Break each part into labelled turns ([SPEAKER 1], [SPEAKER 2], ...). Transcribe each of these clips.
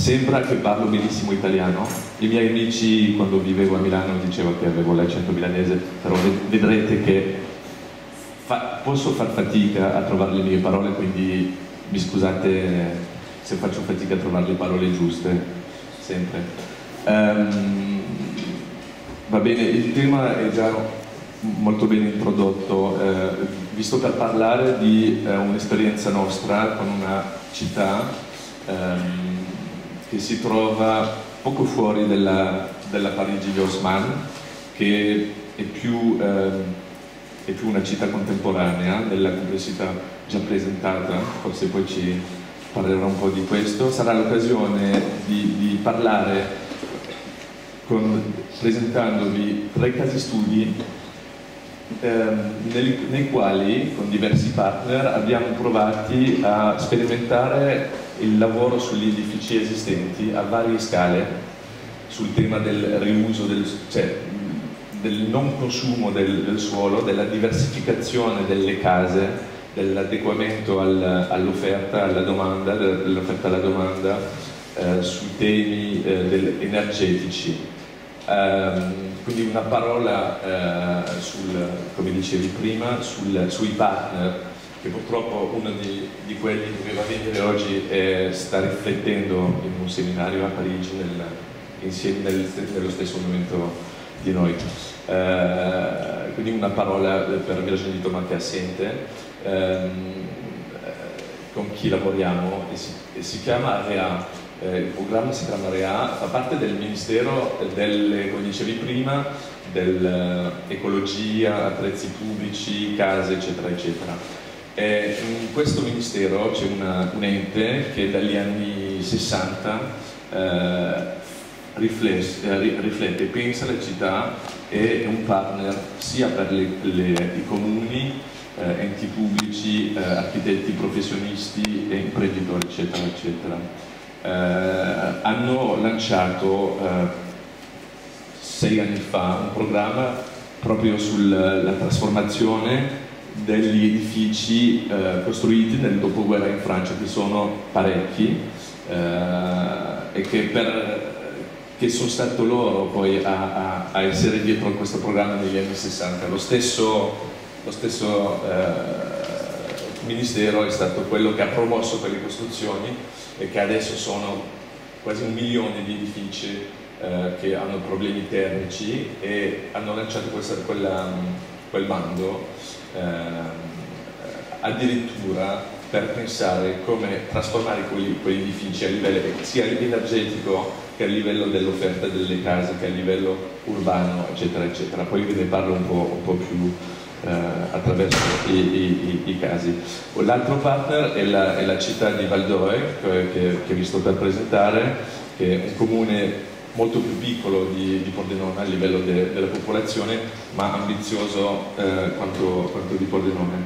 [SPEAKER 1] sembra che parlo benissimo italiano. I miei amici quando vivevo a Milano dicevano che avevo l'accento milanese, però vedrete che posso far fatica a trovare le mie parole, quindi mi scusate se faccio fatica a trovare le parole giuste, sempre. Va bene, il tema è già molto ben introdotto, visto per parlare di un'esperienza nostra con una città che si trova poco fuori dalla Parigi di Haussmann, che è più una città contemporanea, nella complessità già presentata, forse poi ci parlerò un po' di questo. Sarà l'occasione di parlare presentandovi 3 casi studi nei quali con diversi partner abbiamo provati a sperimentare il lavoro sugli edifici esistenti a varie scale sul tema del riuso, del non consumo del suolo, della diversificazione delle case, dell'adeguamento all'offerta, alla domanda, dell'offerta alla domanda, sui temi energetici. Quindi una parola come dicevi prima, sui partner, che purtroppo uno di quelli che doveva venire oggi sta riflettendo in un seminario a Parigi nello stesso momento di noi. Quindi una parola per Virginie Thomas che è assente, con chi lavoriamo, e si chiama AREA. Il programma si chiama AREA, fa parte del Ministero come dicevi prima, dell'ecologia, attrezzi pubblici, case, eccetera, eccetera. In questo Ministero c'è un ente che dagli anni 60 riflette, pensa la città, è un partner sia per i comuni, enti pubblici, architetti professionisti e imprenditori, eccetera, eccetera. Hanno lanciato 6 anni fa un programma proprio sulla trasformazione degli edifici costruiti nel dopoguerra in Francia, che sono parecchi, e che sono stato loro poi a essere dietro a questo programma negli anni 60. Lo stesso Ministero è stato quello che ha promosso quelle costruzioni e che adesso sono quasi 1 milione di edifici che hanno problemi termici, e hanno lanciato quel bando addirittura per pensare come trasformare quegli edifici a livello sia energetico che a livello dell'offerta delle case, che a livello urbano, eccetera, eccetera. Poi ve ne parlo un po' più attraverso i casi. L'altro partner è la città di Val d'Oe, che vi sto per presentare, che è un comune molto più piccolo di Pordenone a livello della popolazione, ma ambizioso quanto di Pordenone.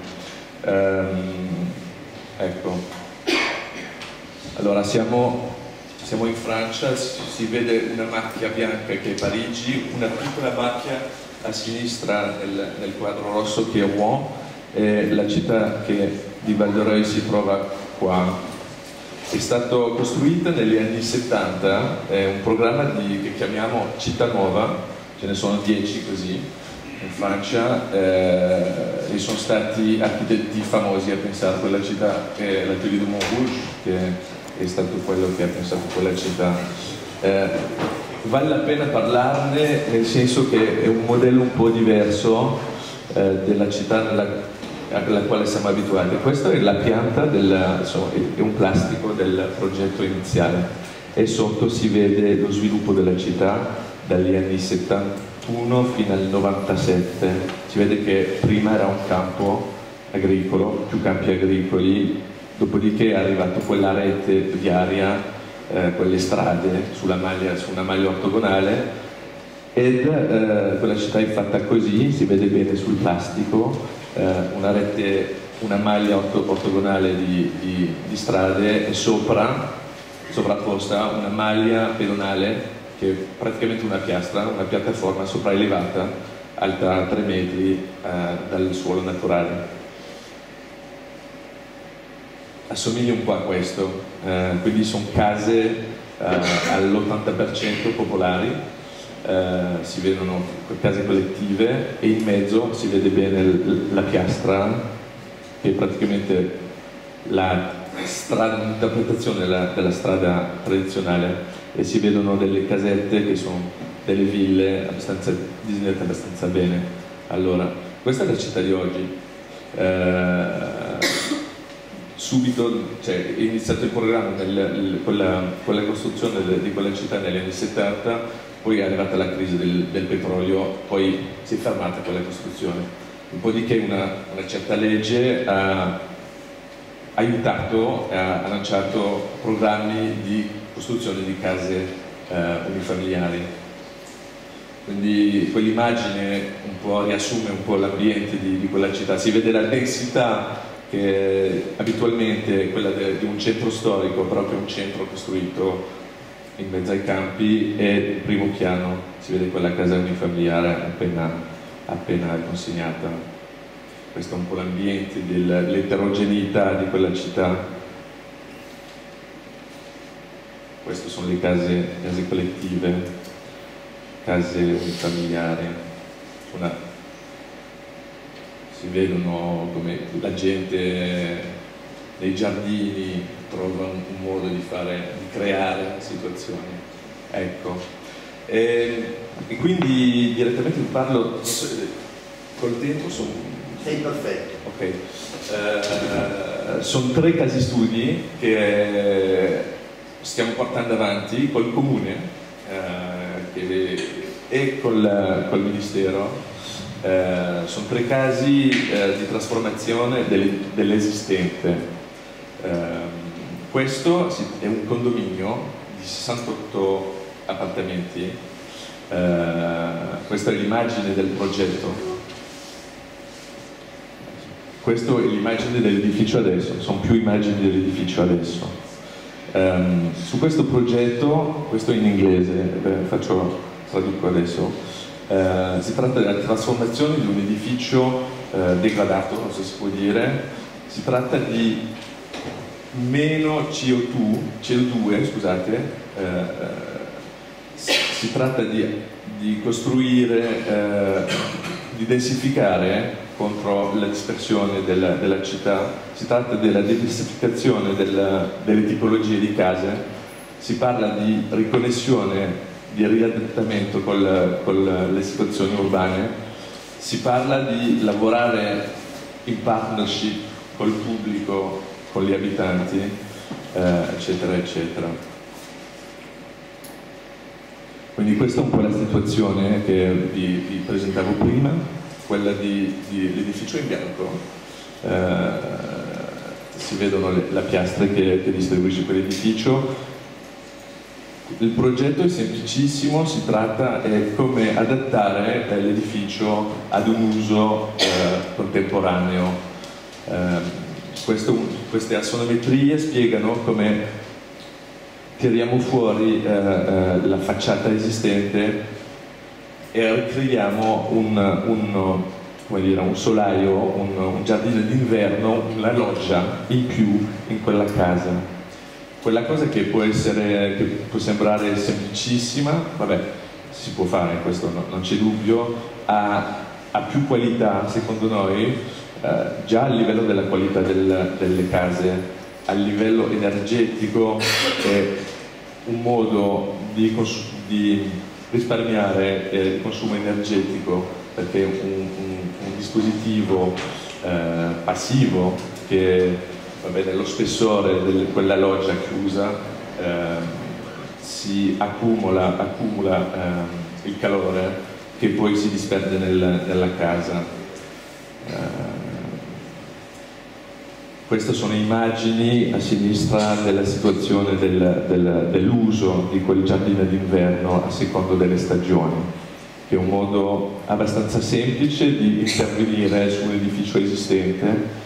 [SPEAKER 1] Ecco, allora siamo in Francia, si vede una macchia bianca che è Parigi, una piccola macchia a sinistra nel quadro rosso che è Rouen, e la città di Val d'Oreille si trova qua. È stato costruita negli anni 70, è un programma che chiamiamo Città Nuova, ce ne sono 10 così in Francia, e sono stati architetti famosi a pensare a quella città, che è l'Atelier de Montrouge, che è stato quello che ha pensato quella città. Vale la pena parlarne, nel senso che è un modello un po' diverso della città alla quale siamo abituati. Questa è la pianta, è un plastico del progetto iniziale, e sotto si vede lo sviluppo della città dagli anni 71 fino al 97. Si vede che prima era un campo agricolo, più campi agricoli, dopodiché è arrivato quella rete viaria, quelle strade su una maglia ortogonale, ed quella città è fatta così, si vede bene sul plastico, una maglia ortogonale di strade, e sovrapposta una maglia pedonale che è praticamente una piastra, una piattaforma sopraelevata alta 3 metri dal suolo naturale. Assomiglia un po' a questo, quindi sono case all'80% popolari, si vedono case collettive e in mezzo si vede bene la piastra, che è praticamente l'interpretazione della strada tradizionale, e si vedono delle casette che sono delle ville disegnate abbastanza bene. Allora, questa è la città di oggi. Subito, cioè, è iniziato il programma con la costruzione di quella città negli anni 70, poi è arrivata la crisi del petrolio, poi si è fermata quella costruzione. Dopodiché una certa legge ha aiutato, ha lanciato programmi di costruzione di case unifamiliari. Quindi quell'immagine un po' riassume un po' l'ambiente di quella città. Si vede la densità che abitualmente è quella di un centro storico, proprio un centro costruito in mezzo ai campi, e il primo piano si vede quella casa unifamiliare appena consegnata. Questo è un po' l'ambiente dell'eterogeneità di quella città. Queste sono le case collettive, case unifamiliari. Si vedono come la gente nei giardini trova un modo di creare situazioni. Ecco. E quindi direttamente vi parlo, col tempo sono...
[SPEAKER 2] Sei perfetto. Ok.
[SPEAKER 1] Sono 3 casi studi che stiamo portando avanti col Comune e col Ministero. Sono 3 casi di trasformazione dell'esistente. Questo è un condominio di 68 appartamenti. Questa è l'immagine del progetto. Questa è l'immagine dell'edificio adesso, sono più immagini dell'edificio adesso. Su questo progetto, questo è in inglese, traduco adesso, si tratta della trasformazione di un edificio degradato, non so se si può dire. Si tratta di meno CO2, scusate, si tratta di costruire, di densificare contro la dispersione della città. Si tratta della diversificazione delle tipologie di case, si parla di riconnessione, di riadattamento con le situazioni urbane, si parla di lavorare in partnership col pubblico, con gli abitanti, eccetera, eccetera. Quindi questa è un po' la situazione che vi presentavo prima, quella dell'edificio in bianco. Si vedono la piastra che distribuisce quell'edificio. Il progetto è semplicissimo, è come adattare l'edificio ad un uso contemporaneo. Queste assonometrie spiegano come tiriamo fuori la facciata esistente e ricreiamo un solaio, un giardino d'inverno, una loggia in più in quella casa. Quella cosa che può sembrare semplicissima, vabbè, si può fare, questo non c'è dubbio, ha più qualità, secondo noi, già a livello della qualità delle case, a livello energetico è un modo di risparmiare il consumo energetico, perché è un dispositivo passivo che nello spessore di quella loggia chiusa si accumula il calore che poi si disperde nella casa. Queste sono immagini a sinistra della situazione dell'uso di quel giardino d'inverno a secondo delle stagioni, che è un modo abbastanza semplice di intervenire su un edificio esistente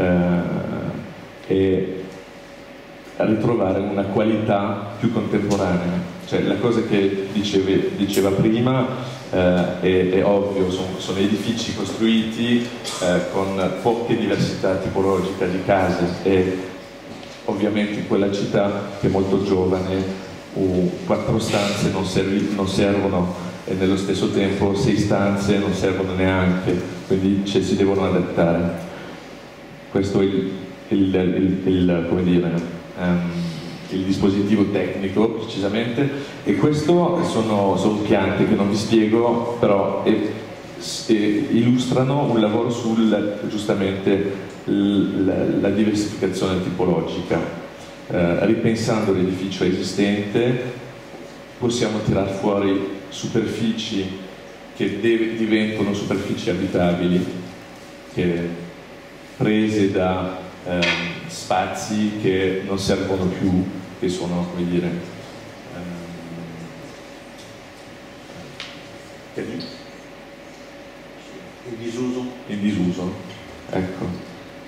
[SPEAKER 1] e ritrovare una qualità più contemporanea. Cioè, la cosa che diceva prima è ovvio, sono edifici costruiti con poche diversità tipologica di case, e ovviamente in quella città, che è molto giovane, o 4 stanze non servono, e nello stesso tempo 6 stanze non servono neanche, quindi si devono adattare. Questo è come dire, il dispositivo tecnico precisamente, e questo sono piante che non vi spiego, però illustrano un lavoro giustamente la diversificazione tipologica. Ripensando l'edificio esistente possiamo tirar fuori superfici che diventano superfici abitabili, prese da spazi che non servono più, che sono, come dire, in disuso. Ecco.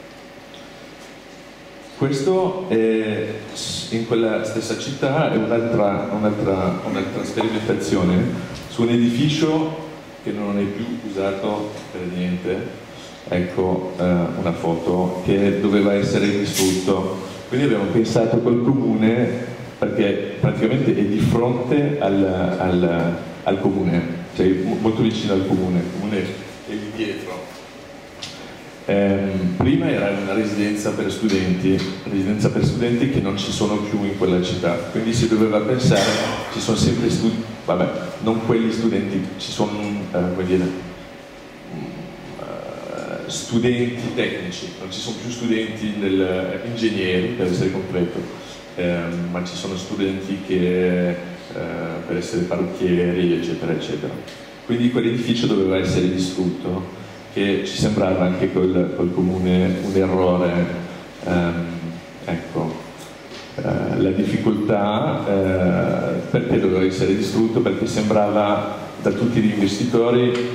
[SPEAKER 1] Questo in quella stessa città è un'altra sperimentazione su un edificio che non è più usato per niente. Ecco una foto che doveva essere distrutto. Quindi abbiamo pensato col comune, perché praticamente è di fronte al comune, cioè molto vicino al comune, il comune è lì dietro. Prima era una residenza per studenti che non ci sono più in quella città, quindi si doveva pensare, ci sono sempre studenti, vabbè, non quelli studenti, ci sono, come dire, studenti tecnici, non ci sono più studenti ingegneri, per essere completo, ma ci sono studenti che per essere parrucchieri, eccetera, eccetera. Quindi quell'edificio doveva essere distrutto, che ci sembrava anche col comune un errore. Ecco, la difficoltà perché doveva essere distrutto? Perché sembrava da tutti gli investitori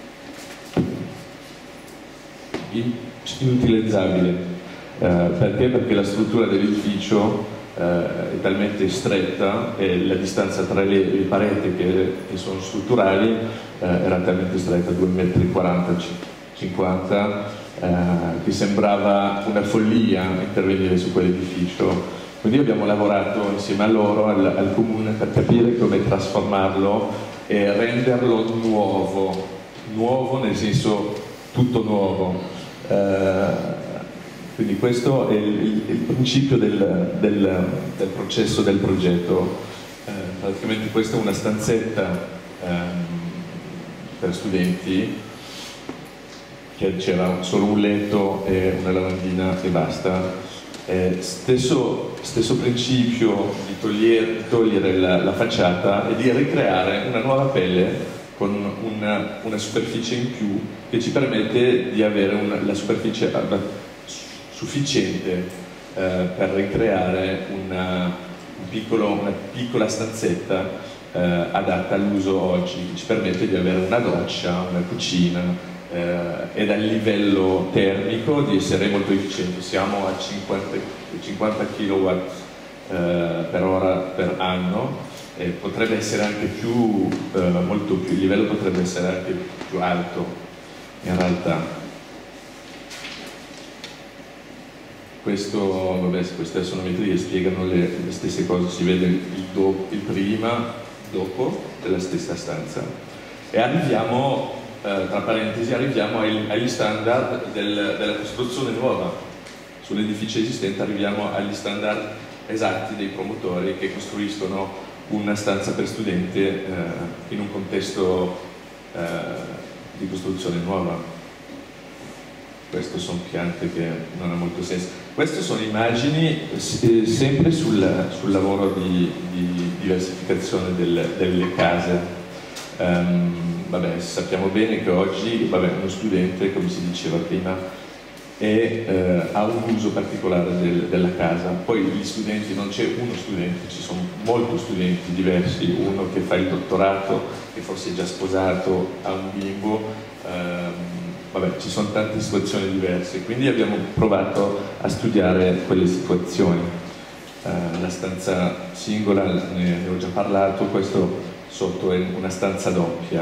[SPEAKER 1] inutilizzabile. Perché? Perché la struttura dell'edificio è talmente stretta e la distanza tra le pareti che sono strutturali era talmente stretta, 2,40 m, 50, che sembrava una follia intervenire su quell'edificio. Quindi abbiamo lavorato insieme a loro, al comune, per capire come trasformarlo e renderlo nuovo nel senso tutto nuovo. Quindi questo è il principio del processo del progetto. Praticamente questa è una stanzetta per studenti, che c'era solo un letto e una lavandina e basta. Stesso principio di togliere la facciata e di ricreare una nuova pelle con una superficie in più che ci permette di avere la superficie sufficiente per ricreare una piccola stanzetta adatta all'uso oggi, che ci permette di avere una doccia, una cucina e dal livello termico di essere molto efficienti. Siamo a 50 kW per ora per anno, e potrebbe essere anche molto più, il livello potrebbe essere anche più alto in realtà. Queste sonometrie spiegano le stesse cose, si vede il prima, dopo della stessa stanza, e arriviamo, tra parentesi, agli standard della costruzione nuova. Sull'edificio esistente arriviamo agli standard esatti dei promotori che costruiscono una stanza per studente in un contesto di costruzione nuova. Queste sono piante che non ha molto senso. Queste sono immagini sempre sul lavoro di diversificazione delle case. Sappiamo bene che oggi uno studente, come si diceva prima, ha un uso particolare della casa. Poi gli studenti, non c'è uno studente, ci sono molti studenti diversi, uno che fa il dottorato, che forse è già sposato, ha un bimbo, ci sono tante situazioni diverse, quindi abbiamo provato a studiare quelle situazioni. La stanza singola, ne ho già parlato, questo sotto è una stanza doppia.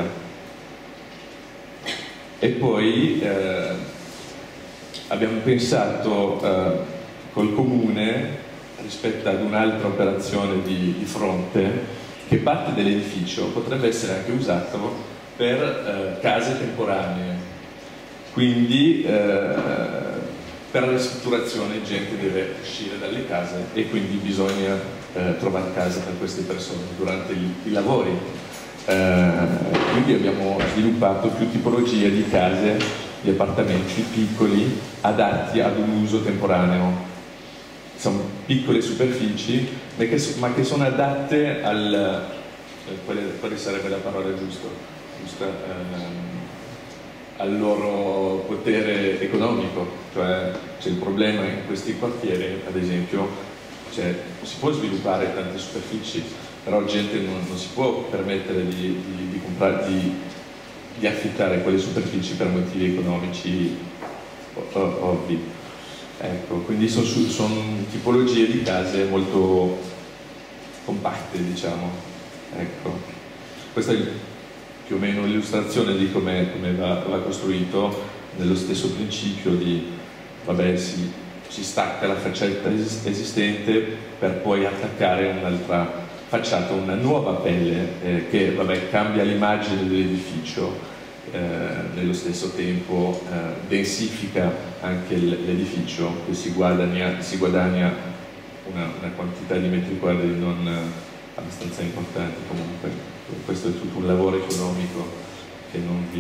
[SPEAKER 1] E poi abbiamo pensato col comune rispetto ad un'altra operazione di fronte, che parte dell'edificio potrebbe essere anche usato per case temporanee, quindi per la ristrutturazione gente deve uscire dalle case e quindi bisogna trovare casa per queste persone durante i lavori. Quindi abbiamo sviluppato più tipologie di case, di appartamenti piccoli adatti ad un uso temporaneo. Sono piccole superfici ma che sono adatte quale sarebbe la parola giusta? Al loro potere economico, cioè c'è il problema in questi quartieri, ad esempio, si può sviluppare tante superfici, però gente non si può permettere di affittare quelle superfici per motivi economici ovvi. Ecco, quindi sono tipologie di case molto compatte, diciamo. Ecco. Questa è più o meno l'illustrazione di come va costruito, nello stesso principio di, vabbè, si stacca la faccetta esistente per poi attaccare un'altra facciata, una nuova pelle che, vabbè, cambia l'immagine dell'edificio, nello stesso tempo densifica anche l'edificio e si guadagna una quantità di metri quadri non abbastanza importante comunque. Questo è tutto un lavoro economico del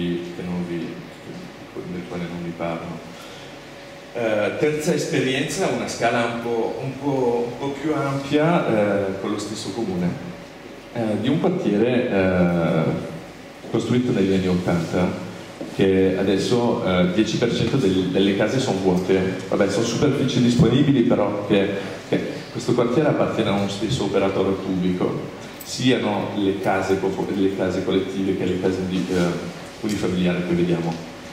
[SPEAKER 1] quale non vi parlo. Terza esperienza, una scala un po' più ampia con lo stesso comune, di un quartiere costruito negli anni 80, che adesso 10% delle case sono vuote. Vabbè, sono superfici disponibili, però che questo quartiere appartiene a uno stesso operatore pubblico, siano le case collettive che le case unifamiliari che vediamo.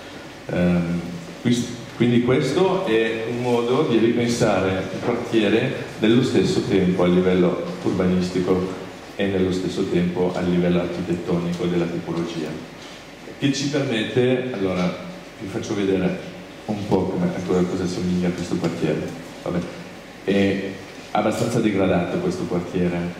[SPEAKER 1] Quindi questo è un modo di ripensare il quartiere nello stesso tempo a livello urbanistico e nello stesso tempo a livello architettonico della tipologia, che ci permette, allora vi faccio vedere un po' a cosa somiglia questo quartiere. Vabbè, è abbastanza degradato questo quartiere,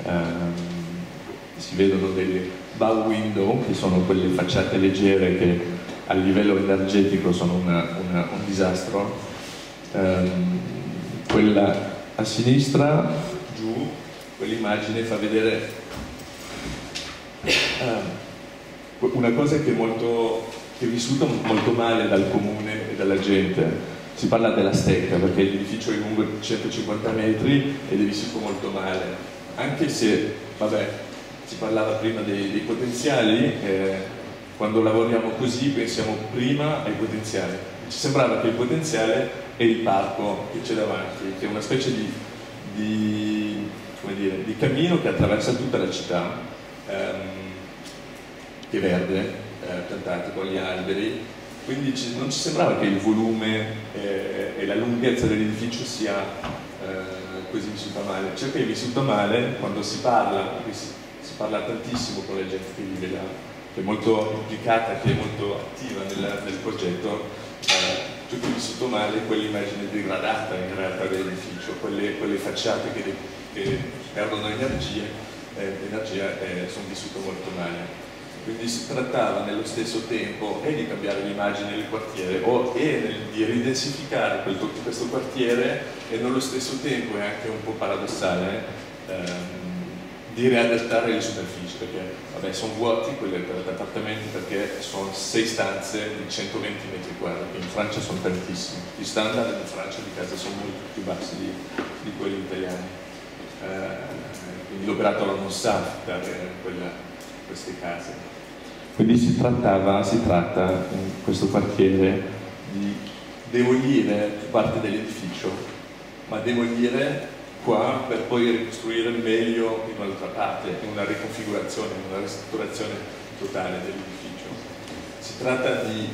[SPEAKER 1] si vedono delle bow window, che sono quelle facciate leggere che a livello energetico sono un disastro. Quella a sinistra, giù, quell'immagine fa vedere una cosa che è vissuta molto male dal comune e dalla gente. Si parla della stecca perché l'edificio è lungo 150 metri ed è vissuto molto male, anche se, vabbè, si parlava prima dei potenziali. Quando lavoriamo così pensiamo prima ai potenziali. Ci sembrava che il potenziale è il parco che c'è davanti, che è una specie di cammino che attraversa tutta la città, che è verde, piantato con gli alberi, quindi non ci sembrava che il volume e la lunghezza dell'edificio sia così vissuta male. Certo che è vissuta male quando si parla tantissimo con la gente che vive là, che è molto implicata, che è molto attiva nel progetto. Ciò che è vissuto male è quell'immagine degradata in realtà dell'edificio, quelle facciate che perdono energia sono vissute molto male. Quindi si trattava nello stesso tempo di cambiare l'immagine del quartiere di ridensificare questo quartiere e nello stesso tempo, è anche un po' paradossale, di riadattare le superfici, perché vabbè, sono vuoti quelli per gli appartamenti perché sono 6 stanze di 120 metri quadri, in Francia sono tantissimi. Gli standard in Francia di casa sono molto più bassi di quelli italiani, quindi l'operatore non sa affittare queste case. Quindi si tratta in questo quartiere di demolire parte dell'edificio, ma demolire qua per poi ricostruire meglio in un'altra parte, in una riconfigurazione, in una ristrutturazione totale dell'edificio. Si tratta di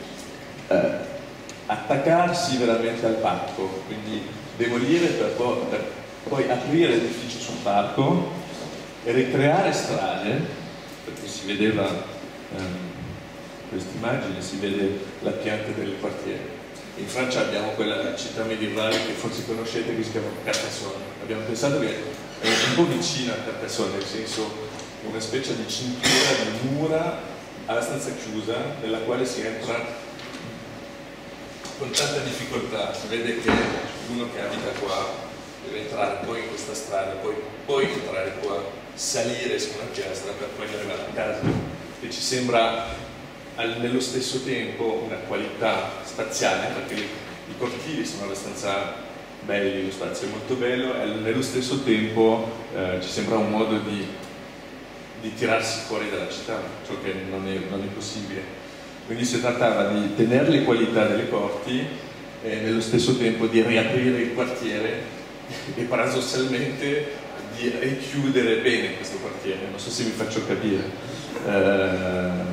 [SPEAKER 1] attaccarsi veramente al parco, quindi demolire per poi aprire l'edificio sul parco e ricreare strade, perché si vedeva questa immagine, si vede la pianta del quartiere. In Francia abbiamo quella città medievale che forse conoscete, che si chiama Carcassonne. Abbiamo pensato che è un po' vicina a Carcassonne, nel senso una specie di cintura di mura abbastanza chiusa, nella quale si entra con tanta difficoltà. Si vede che uno che abita qua deve entrare poi in questa strada, poi entrare qua, salire su una piastra per poi arrivare a casa, e ci sembra nello stesso tempo una qualità spaziale, perché i cortili sono abbastanza belli, lo spazio è molto bello, e nello stesso tempo ci sembra un modo di tirarsi fuori dalla città, ciò che non è possibile. Quindi si trattava di tenere le qualità delle corti e nello stesso tempo di riaprire il quartiere e paradossalmente di richiudere bene questo quartiere. Non so se mi faccio capire.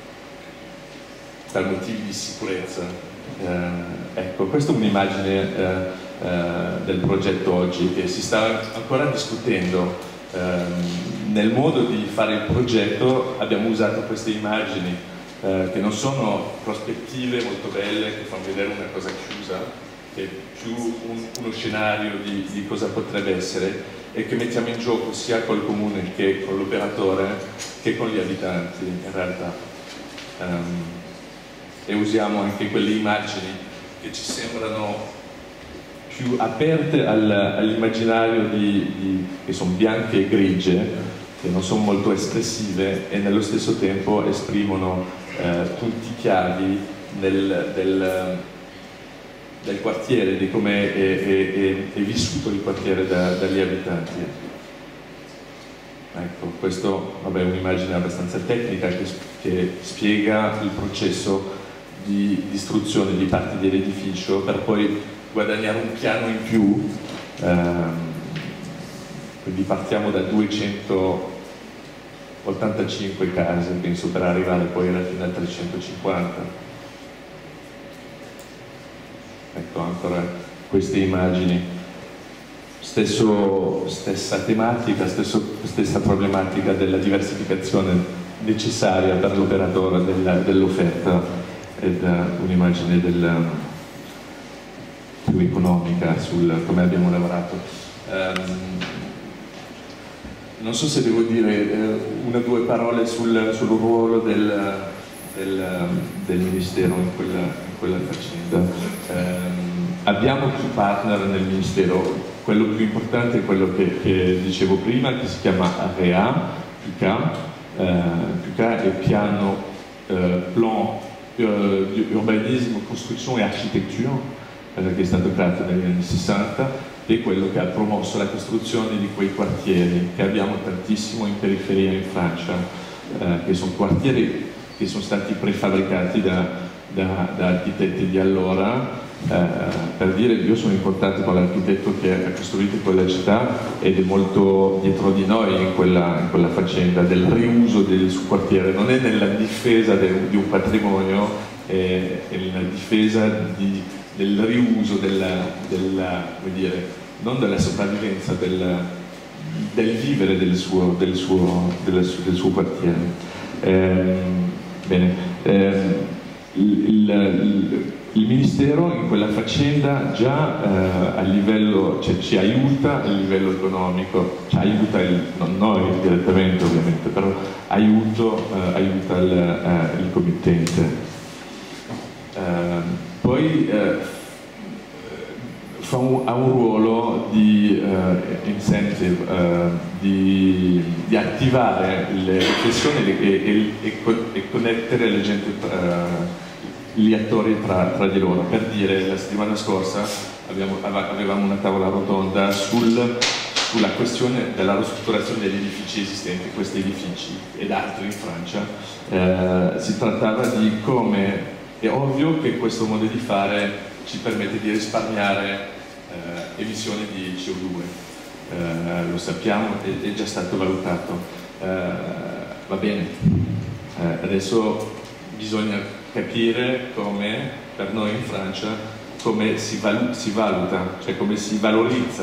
[SPEAKER 1] Per motivi di sicurezza. Ecco, questa è un'immagine del progetto oggi, che si sta ancora discutendo. Nel modo di fare il progetto abbiamo usato queste immagini che non sono prospettive molto belle, che fanno vedere una cosa chiusa, che è più uno scenario di cosa potrebbe essere, e che mettiamo in gioco sia col comune che con l'operatore che con gli abitanti in realtà. E usiamo anche quelle immagini che ci sembrano più aperte all'immaginario che sono bianche e grigie, che non sono molto espressive e nello stesso tempo esprimono punti chiavi del quartiere, di come è vissuto il quartiere dagli abitanti. Ecco, questo è un'immagine abbastanza tecnica che spiega il processo di distruzione di parti dell'edificio per poi guadagnare un piano in più, quindi partiamo da 285 case, penso, per arrivare poi alla fine a 350. Ecco ancora queste immagini, stessa tematica, stessa problematica della diversificazione necessaria per l'operatore dell'offerta, ed un'immagine più economica sul come abbiamo lavorato. Non so se devo dire una o due parole sul ruolo del Ministero in quella faccenda. Abbiamo più partner nel Ministero, quello più importante è quello che dicevo prima, che si chiama AREA, PUCA è Piano Plan Urbanismo, Costruzione e Architettura, che è stato creato negli anni 60, e quello che ha promosso la costruzione di quei quartieri che abbiamo tantissimo in periferia in Francia, che sono quartieri che sono stati prefabbricati da architetti di allora. Per dire, io sono in contatto con l'architetto che ha costruito quella città ed è molto dietro di noi in quella faccenda del riuso del suo quartiere. Non è nella difesa di un patrimonio, è nella difesa del riuso, come dire, non della sopravvivenza, del vivere del suo quartiere. Bene. Il Ministero in quella faccenda già a livello, ci aiuta a livello economico, ci aiuta non noi direttamente ovviamente, però aiuta il committente. Poi ha un ruolo di incentive, di attivare le riflessioni e connettere la gente, gli attori tra di loro. Per dire, la settimana scorsa avevamo una tavola rotonda sulla questione della ristrutturazione degli edifici esistenti, questi edifici ed altri in Francia. Si trattava di come è ovvio che questo modo di fare ci permette di risparmiare emissioni di CO2, lo sappiamo, è già stato valutato. Va bene, adesso bisogna capire come, per noi in Francia, come si valuta, cioè come si valorizza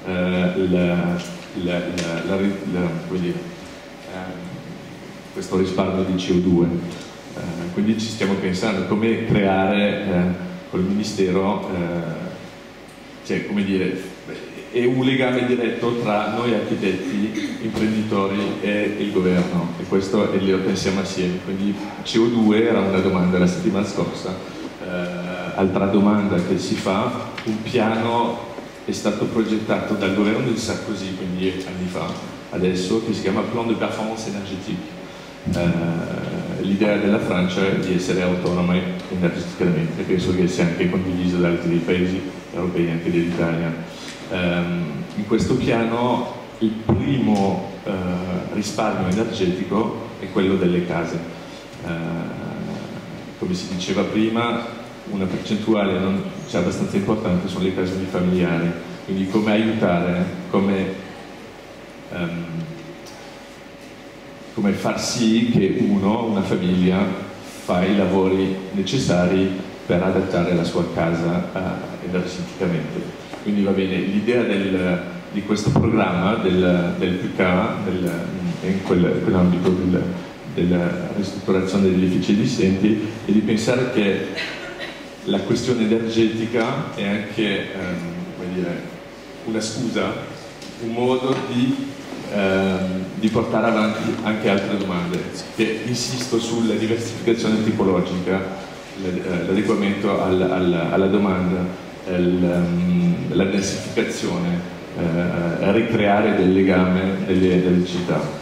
[SPEAKER 1] questo risparmio di CO2. Quindi ci stiamo pensando come creare col Ministero, cioè, come dire, è un legame diretto tra noi architetti, imprenditori e il governo, e questo lo pensiamo assieme. Quindi CO2 era una domanda la settimana scorsa, altra domanda che si fa, un piano è stato progettato dal governo del Sarkozy, quindi anni fa, adesso, che si chiama Plan de Performance Énergétique. L'idea della Francia è di essere autonoma energeticamente, penso che sia anche condiviso da altri paesi europei, anche dell'Italia. In questo piano il primo risparmio energetico è quello delle case. Come si diceva prima, una percentuale abbastanza importante sono le case unifamiliari, quindi come aiutare, come far sì che una famiglia fa i lavori necessari per adattare la sua casa energeticamente. Quindi va bene, l'idea di questo programma del PK, in quell'ambito della ristrutturazione degli edifici esistenti, è di pensare che la questione energetica è anche come dire, una scusa, un modo di portare avanti anche altre domande, che insisto sulla diversificazione tipologica, l'adeguamento alla domanda, la densificazione, ricreare del legame delle città.